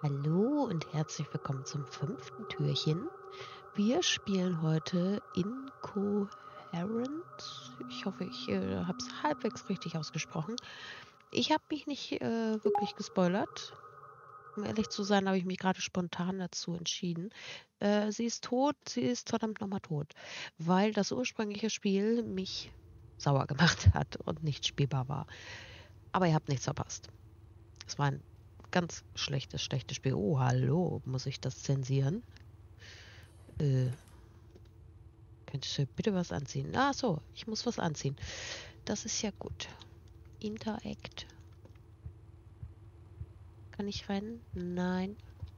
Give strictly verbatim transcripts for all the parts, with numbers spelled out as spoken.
Hallo und herzlich willkommen zum fünften Türchen. Wir spielen heute Incoherent. Ich hoffe, ich äh, habe es halbwegs richtig ausgesprochen. Ich habe mich nicht äh, wirklich gespoilert. Um ehrlich zu sein, habe ich mich gerade spontan dazu entschieden. Äh, sie ist tot, sie ist verdammt nochmal tot, weil das ursprüngliche Spiel mich sauer gemacht hat und nicht spielbar war. Aber ihr habt nichts verpasst. Es war ein ganz schlechtes, schlechtes Spiel. Oh, hallo, muss ich das zensieren? Äh, könntest du bitte was anziehen? Ah, so, ich muss was anziehen. Das ist ja gut. Interact. Kann ich rennen? Nein.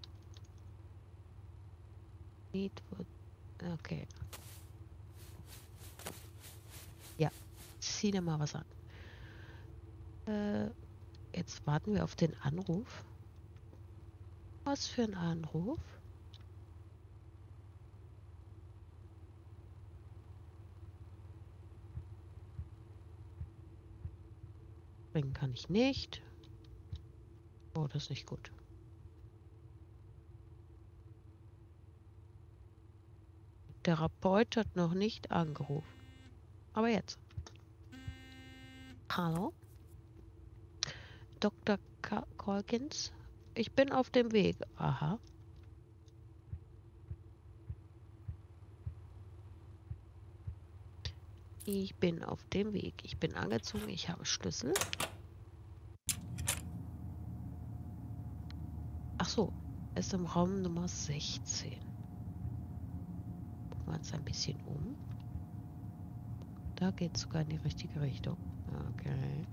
Need wood. Okay. Ja, zieh dir mal was an. Äh, jetzt warten wir auf den Anruf. Was für ein Anruf? Bringen kann ich nicht. Oh, das ist nicht gut. Der Therapeut hat noch nicht angerufen. Aber jetzt. Hallo? Doktor Ka Colkins? Ich bin auf dem Weg. Aha. Ich bin auf dem Weg. Ich bin angezogen. Ich habe Schlüssel. Ach so. Er ist im Raum Nummer sechzehn. Gucken wir uns ein bisschen um. Da geht es sogar in die richtige Richtung. Okay.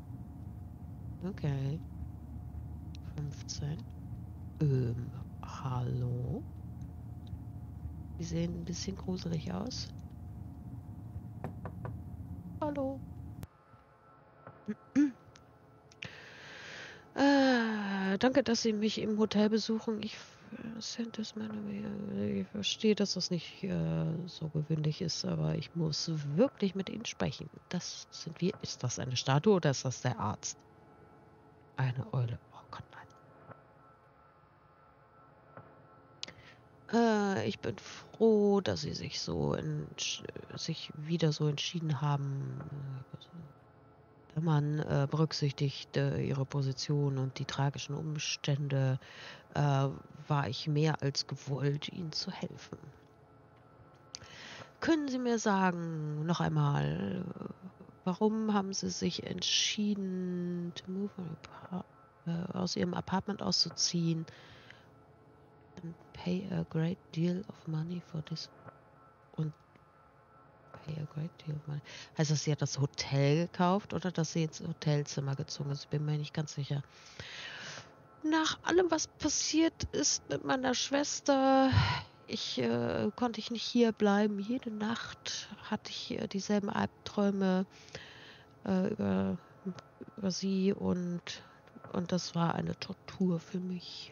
Okay. fünfzehn. Ähm, hallo? Die sehen ein bisschen gruselig aus. Hallo? Äh, danke, dass Sie mich im Hotel besuchen. Ich, ich verstehe, dass das nicht äh, so gewöhnlich ist, aber ich muss wirklich mit Ihnen sprechen. Das sind wir. Ist das eine Statue oder ist das der Arzt? Eine Eule. Oh Gott, nein. Äh, ich bin froh, dass Sie sich so sich wieder so entschieden haben. Wenn man äh, berücksichtigt äh, Ihre Position und die tragischen Umstände, äh, war ich mehr als gewollt, Ihnen zu helfen. Können Sie mir sagen, noch einmal, warum haben Sie sich entschieden, to move äh, aus Ihrem Apartment auszuziehen and pay a great deal of money for this und pay a great deal of money. Heißt das, sie hat das Hotel gekauft oder dass sie ins Hotelzimmer gezogen ist? Ich bin mir nicht ganz sicher. Nach allem, was passiert ist mit meiner Schwester, ich äh, konnte ich nicht hier bleiben. Jede Nacht hatte ich äh, dieselben Albträume äh, über, über sie und, und das war eine Tortur für mich.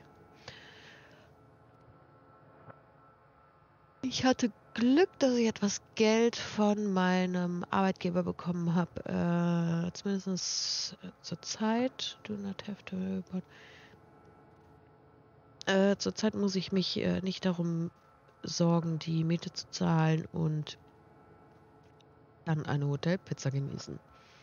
Ich hatte Glück, dass ich etwas Geld von meinem Arbeitgeber bekommen habe. Äh, zumindest äh, zur Zeit. Do not have to report. Äh, zurzeit muss ich mich äh, nicht darum sorgen, die Miete zu zahlen und dann eine Hotelpizza genießen.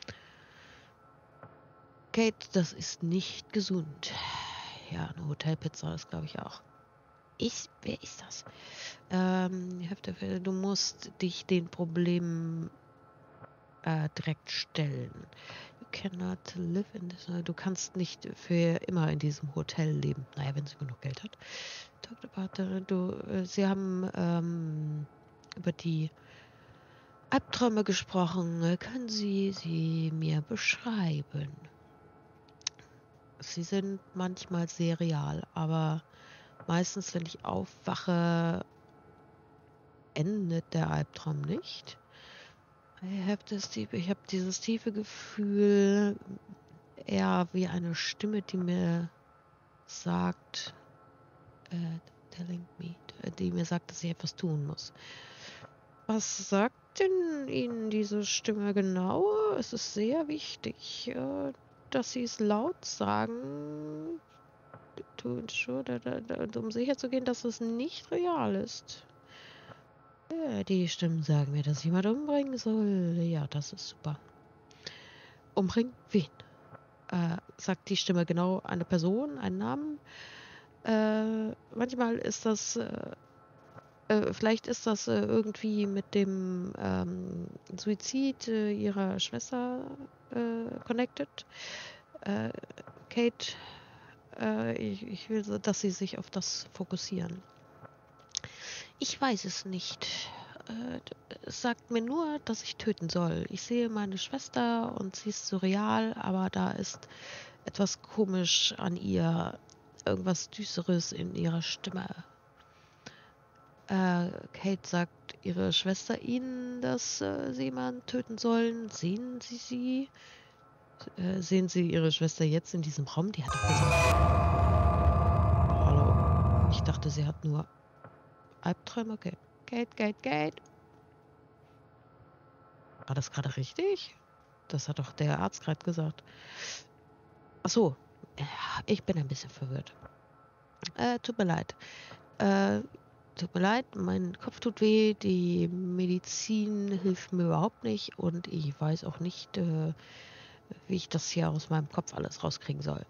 Kate, das ist nicht gesund. Ja, eine Hotelpizza ist, glaube ich, auch. Ich, wer ist das? Ähm, du musst dich den Problemen äh, direkt stellen. You cannot live in this. Du kannst nicht für immer in diesem Hotel leben. Naja, wenn sie genug Geld hat. Du, äh, sie haben ähm, über die Albträume gesprochen. Können Sie sie mir beschreiben? Sie sind manchmal sehr real, aber meistens, wenn ich aufwache, endet der Albtraum nicht. I have this deep, ich habe dieses tiefe Gefühl, eher wie eine Stimme, die mir sagt, äh, telling me, die mir sagt, dass ich etwas tun muss. Was sagt denn Ihnen diese Stimme genau? Es ist sehr wichtig, äh, dass Sie es laut sagen. to ensure that, that, um sicher zu gehen, dass es nicht real ist. Ja, die Stimmen sagen mir, dass ich jemand umbringen soll. Ja, das ist super. Umbringen? Wen? Äh, sagt die Stimme genau eine Person, einen Namen? Äh, manchmal ist das, äh, äh, vielleicht ist das äh, irgendwie mit dem ähm, Suizid äh, ihrer Schwester äh, connected. Äh, Kate, äh, ich, ich will, so, dass sie sich auf das fokussieren. Ich weiß es nicht. Äh, es sagt mir nur, dass ich töten soll. Ich sehe meine Schwester und sie ist surreal, aber da ist etwas komisch an ihr. Irgendwas Düsteres in ihrer Stimme. Äh, Kate sagt ihre Schwester ihnen, dass äh, sie jemanden töten sollen. Sehen sie sie? Äh, sehen sie ihre Schwester jetzt in diesem Raum? Die hat doch gesagt... Hallo. Ich dachte, sie hat nur Albträume. Okay. Kate, Kate, Kate. War das gerade richtig? Das hat doch der Arzt gerade gesagt. Ach so. Ich bin ein bisschen verwirrt. Äh, tut mir leid. Äh, tut mir leid, mein Kopf tut weh, die Medizin hilft mir überhaupt nicht und ich weiß auch nicht, äh, wie ich das hier aus meinem Kopf alles rauskriegen soll.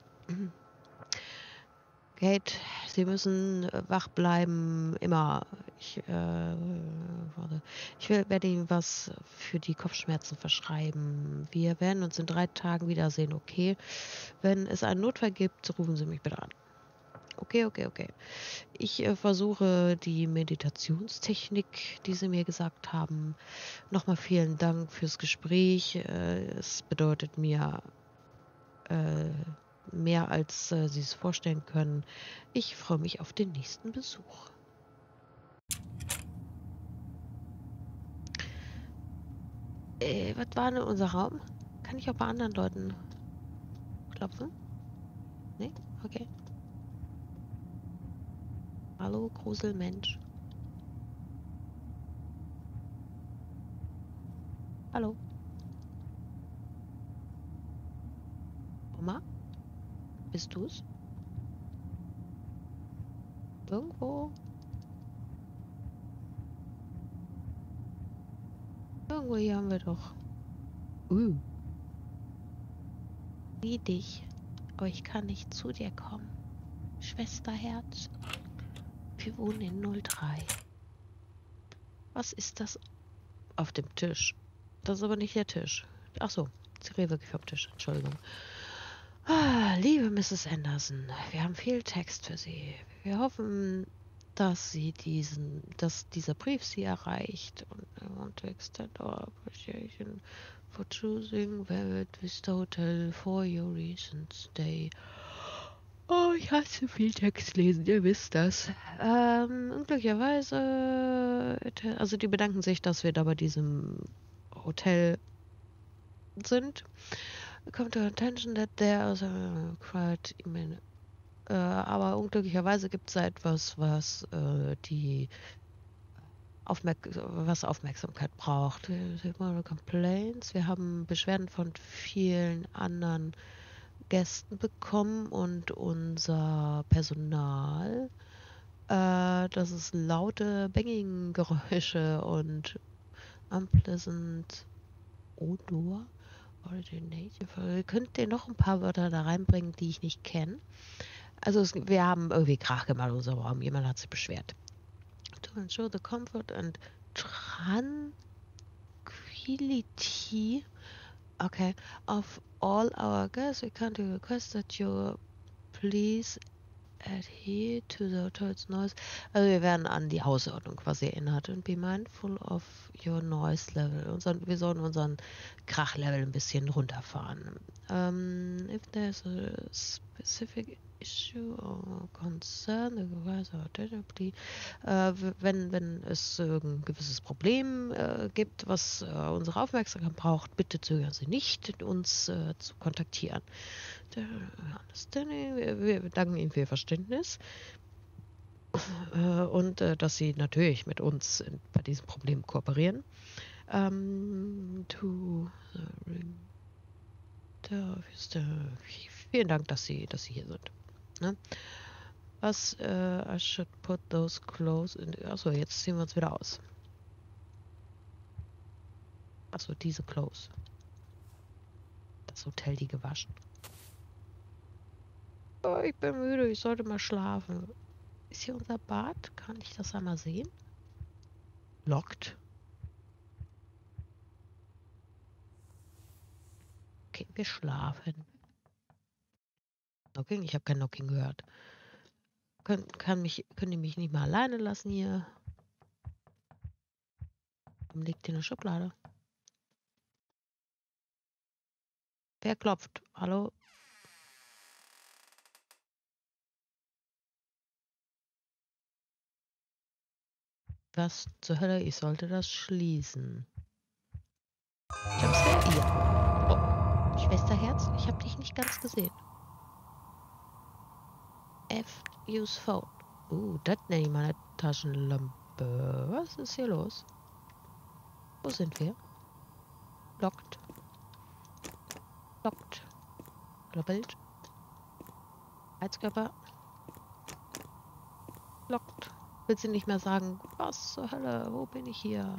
Kate, Sie müssen wach bleiben, immer. Ich, äh, warte. Ich werde Ihnen was für die Kopfschmerzen verschreiben. Wir werden uns in drei Tagen wiedersehen, okay? Wenn es einen Notfall gibt, rufen Sie mich bitte an. Okay, okay, okay. Ich äh, versuche die Meditationstechnik, die Sie mir gesagt haben. Nochmal vielen Dank fürs Gespräch. Äh, es bedeutet mir äh, mehr, als äh, Sie es vorstellen können. Ich freue mich auf den nächsten Besuch. Äh, was war denn unser Raum? Kann ich auch bei anderen Leuten klopfen? Nee? Okay. Hallo, Gruselmensch. Hallo. Oma? Bist du's? Irgendwo? Irgendwo hier haben wir doch. Uh. Wie dich. Aber ich kann nicht zu dir kommen. Schwesterherz. Wir wohnen in null drei. Was ist das auf dem Tisch? Das ist aber nicht der Tisch. Ach so, sie reden wirklich vom Tisch. Entschuldigung. Ah, liebe Misses Anderson, wir haben viel Text für Sie. Wir hoffen, dass Sie diesen, dass dieser Brief Sie erreicht. Und I want to extend our appreciation for choosing Velvet Vista Hotel for your recent stay. Oh, ich hasse viel Text lesen, ihr wisst das. Ähm, unglücklicherweise, also die bedanken sich, dass wir da bei diesem Hotel sind. Come to attention that there is a quite immense. Äh, aber unglücklicherweise gibt es da etwas, was äh, die Aufmerk was Aufmerksamkeit braucht. Complaints. Wir haben Beschwerden von vielen anderen Gästen bekommen und unser Personal, äh, das ist laute Banging-Geräusche und unpleasant Odor. Originative. Könnt ihr noch ein paar Wörter da reinbringen, die ich nicht kenne? Also es, wir haben irgendwie Krach gemacht in unserem Raum. Jemand hat sich beschwert. To ensure the comfort and tranquility, okay, of all our guests, we kindly request that you please adhere to the hotel's noise. Also wir werden an die Hausordnung quasi erinnert und be mindful of your noise level. Unseren, wir sollen unseren Krachlevel ein bisschen runterfahren. Um, if there's a specific issue or concern, äh, wenn, wenn es ein gewisses Problem äh, gibt, was äh, unsere Aufmerksamkeit braucht, bitte zögern Sie nicht, uns äh, zu kontaktieren. Wir, wir danken Ihnen für Ihr Verständnis äh, und äh, dass Sie natürlich mit uns in, bei diesem Problem kooperieren. Um, to the, the, vielen Dank, dass Sie, dass Sie hier sind. Ne? Was, äh, I should put those clothes in... Achso, jetzt ziehen wir uns wieder aus. Achso, diese Clothes. Das Hotel, die gewaschen. Oh, ich bin müde, ich sollte mal schlafen. Ist hier unser Bad? Kann ich das einmal sehen? Lockt. Okay, wir schlafen. Knocking? Ich habe kein Knocking gehört. Können, kann mich, können die mich nicht mal alleine lassen hier? Warum liegt hier eine Schublade? Wer klopft? Hallo? Was zur Hölle? Ich sollte das schließen. Jumpscare? Ja. Oh. Schwesterherz? Ich habe dich nicht ganz gesehen. F. Use phone. Uh, das nenne ich mal eine Taschenlampe. Was ist hier los? Wo sind wir? Lockt. Lockt. Doppelt. Heizkörper. Lockt. Will sie nicht mehr sagen, was zur Hölle, wo bin ich hier?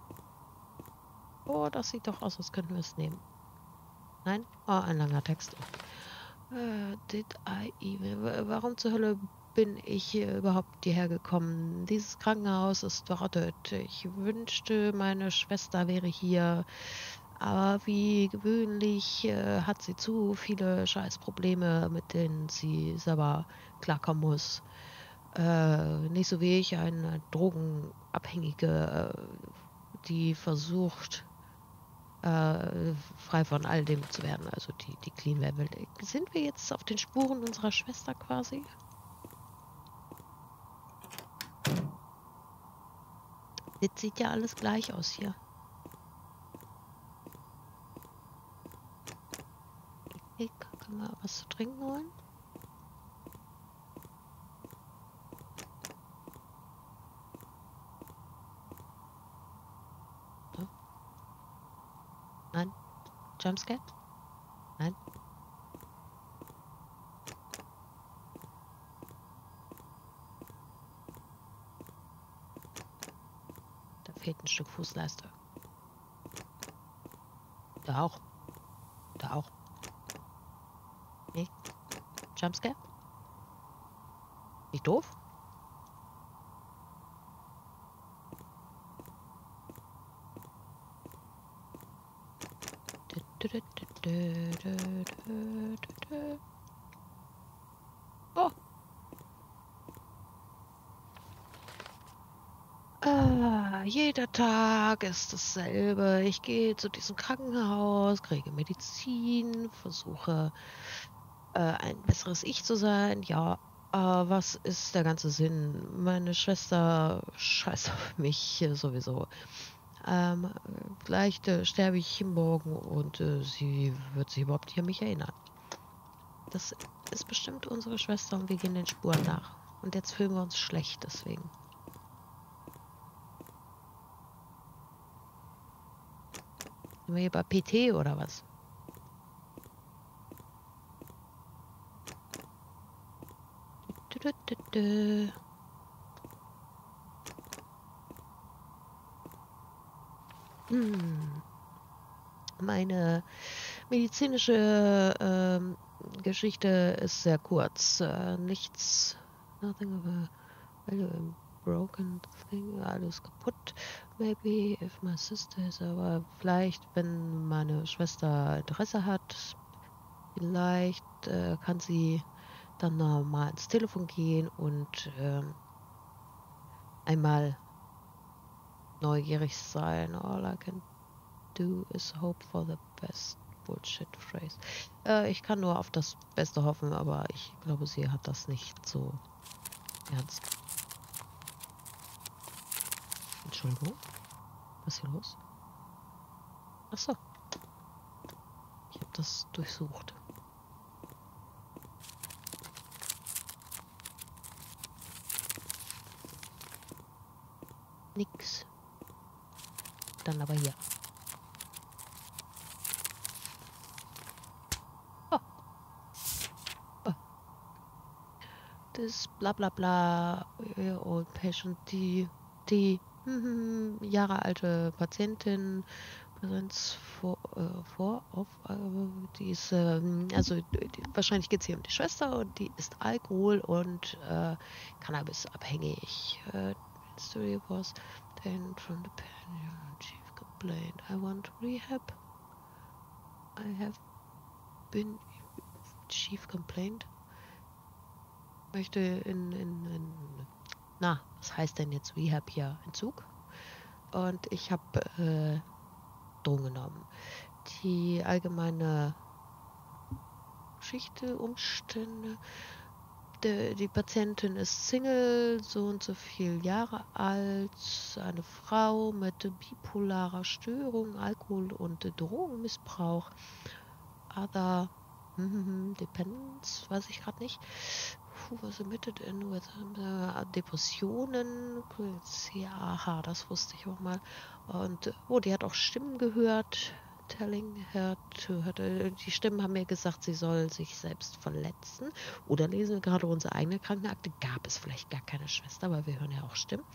Oh, das sieht doch aus, als könnten wir es nehmen. Nein? Oh, ein langer Text. Uh, did I even... Warum zur Hölle bin ich hier überhaupt hierher gekommen? Dieses Krankenhaus ist verrottet. Ich wünschte, meine Schwester wäre hier. Aber wie gewöhnlich äh, hat sie zu viele Scheißprobleme, mit denen sie selber klarkommen muss. Äh, nicht so wie ich, eine Drogenabhängige, äh, die versucht, äh, frei von all dem zu werden, also die, die clean werden will. Sind wir jetzt auf den Spuren unserer Schwester quasi? Jetzt sieht ja alles gleich aus hier. Hey, können wir was zu trinken holen? So. Nein. Jumpscare? Nein. Da fehlt ein Stück Fußleiste. Da auch. Da auch. Nee. Jumpscare? Nicht doof? Oh. Ah, jeder Tag ist dasselbe. Ich gehe zu diesem Krankenhaus, kriege Medizin, versuche äh, ein besseres Ich zu sein. Ja, äh, was ist der ganze Sinn? Meine Schwester scheißt auf mich äh, sowieso. Ähm, vielleicht äh, sterbe ich morgen und äh, sie wird sich überhaupt nicht an mich erinnern. Das ist bestimmt unsere Schwester und wir gehen den Spuren nach. Und jetzt fühlen wir uns schlecht deswegen. Sind wir hier bei P T oder was? Du, du, du, du. Hm. Meine medizinische ähm, Geschichte ist sehr kurz. Äh, nichts, nothing of a value, broken thing, alles kaputt. Maybe if my sister is, aber vielleicht, wenn meine Schwester Interesse hat, vielleicht äh, kann sie dann mal ins Telefon gehen und ähm, einmal neugierig sein. All I can do is hope for the best. Bullshit phrase. Äh, ich kann nur auf das Beste hoffen, aber ich glaube, sie hat das nicht so ernst. Entschuldigung. Was ist hier los? Achso. Ich habe das durchsucht. Nix. Dann aber hier. Oh. Oh. das bla bla bla, your old patient, die, die hm, Jahre alte Patientin, Präsenz vor, äh, vor auf, äh, die ist, ähm, also die, wahrscheinlich geht es hier um die Schwester und die ist Alkohol- und äh, Cannabis abhängig. Äh, History was then from the pen, chief complained, I want rehab. I have been chief complained. Möchte in, in, in na, was heißt denn jetzt Rehab hier? Entzug? Und ich habe äh, Drogen genommen. Die allgemeine Geschichte, Umstände. De, die Patientin ist Single, so und so viele Jahre alt, eine Frau mit bipolarer Störung, Alkohol- und Drogenmissbrauch, other dependence, weiß ich gerade nicht. Who was admitted in with uh, Depressionen. Ja, aha, das wusste ich auch mal. Und oh, die hat auch Stimmen gehört. Telling her to, her, die Stimmen haben mir gesagt, sie soll sich selbst verletzen. Oder lesen wir gerade unsere eigene Krankenakte. Gab es vielleicht gar keine Schwester, weil wir hören ja auch Stimmen.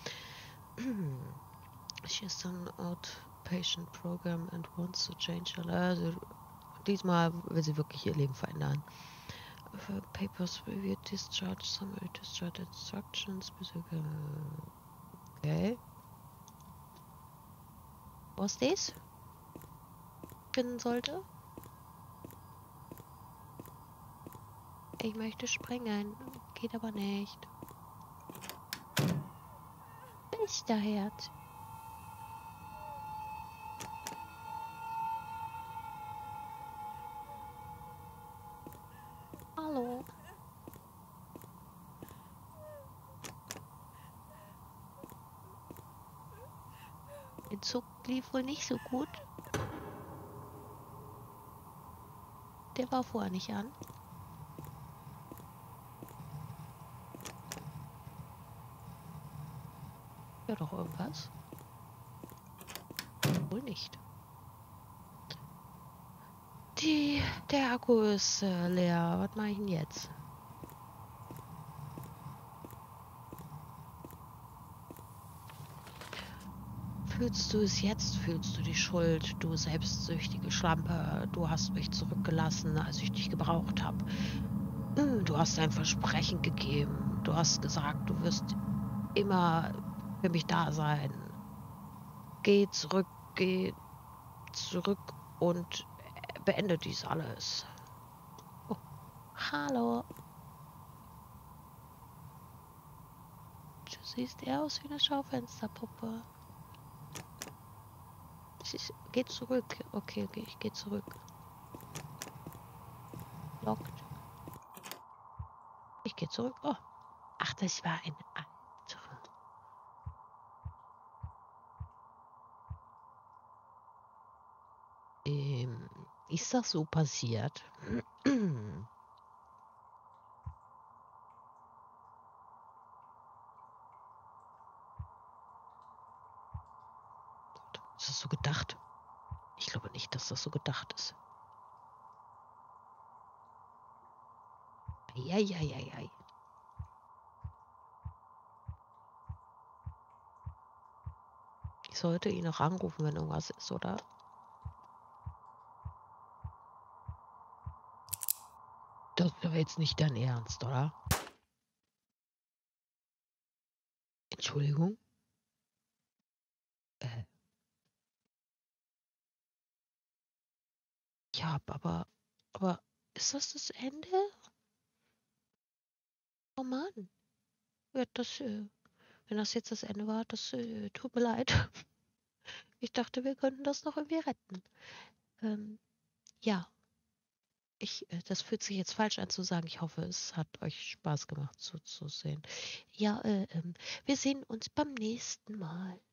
She's done outpatient program and wants to change her life. Also, diesmal will sie wirklich ihr Leben verändern. Uh, papers reviewed, discharge, summary, discharge instructions. Okay. Was das finden sollte? Ich möchte springen. Geht aber nicht. Bester Herz. Hallo. Der Zug lief wohl nicht so gut. Der war vorher nicht an. Ja, doch irgendwas. Wohl nicht. Die, der Akku ist äh, leer. Was mache ich denn jetzt? Fühlst du es jetzt? Fühlst du die Schuld? Du selbstsüchtige Schlampe. Du hast mich zurückgelassen, als ich dich gebraucht habe. Du hast ein Versprechen gegeben. Du hast gesagt, du wirst immer für mich da sein. Geh zurück, geh zurück und beende dies alles. Oh, hallo. Du siehst eher aus wie eine Schaufensterpuppe. Ich, geh zurück. Okay, okay, ich geh zurück. Lockt. Ich geh zurück. Oh. Ach, das war ein anderer. Ähm, ist das so passiert? Ist das so gedacht? Ich glaube nicht, dass das so gedacht ist. Eieieiei. Ich sollte ihn noch anrufen, wenn irgendwas ist, oder? Das ist doch jetzt nicht dein Ernst, oder? Entschuldigung? Äh. Ja, aber, aber ist das das Ende? Oh Mann. Ja, das, äh, wenn das jetzt das Ende war, das äh, tut mir leid. Ich dachte, wir könnten das noch irgendwie retten. Ähm, ja, ich, äh, das fühlt sich jetzt falsch an zu sagen. Ich hoffe, es hat euch Spaß gemacht zuzusehen. Ja, äh, ähm, wir sehen uns beim nächsten Mal.